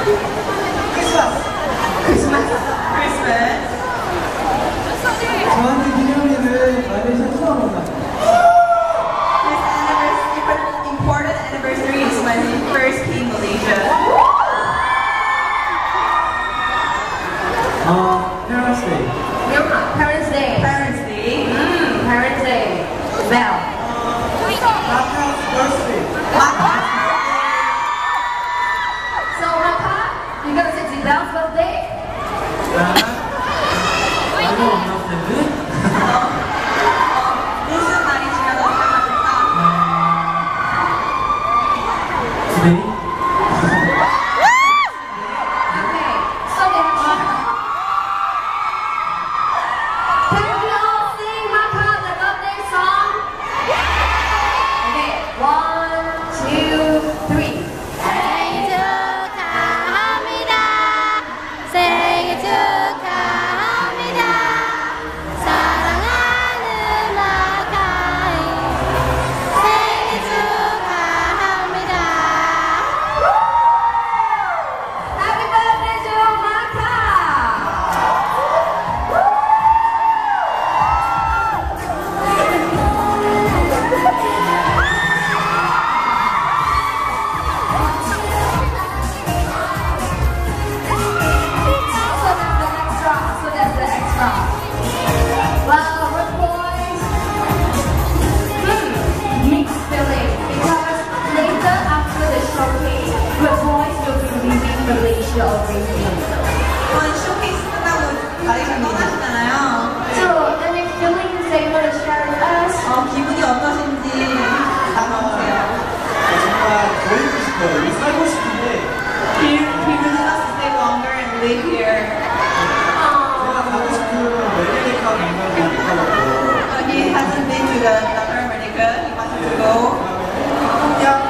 Christmas. 저한테 기념일은 말레이시아 처음 온다. This important anniversary is when he first came to Malaysia. Parents Day. Parents Day. Parents Day. Parents Day. Well. Maka's birthday. So Maka, you gonna say Zidal's birthday? 알고 없는데? 무슨 날이 지나서 시작합니까? Today? Okay. So then, can we all sing Maka the birthday song? Okay. 1, 2, 3. 생일 축하합니다. 생일 축하합니다. 사랑하는 마카이 생일 축하합니다. Happy birthday to Maka! So that's the extra. Well, with boys, mixed feeling because later after the showcase, the boys will be leaving Malaysia already. 이번 쇼케이스 끝나고 마레이시아 떠나시잖아요. So any feelings they want to share with us? 기분이 어떠신지 나눠주세요. 정말 더 있고 싶어요. 여기 살고 싶은데 He really wants to stay longer and live here. 제가 가고 싶은 멜리카 관광을 못 가봤고 He hasn't been to the America. He wants to go. 그냥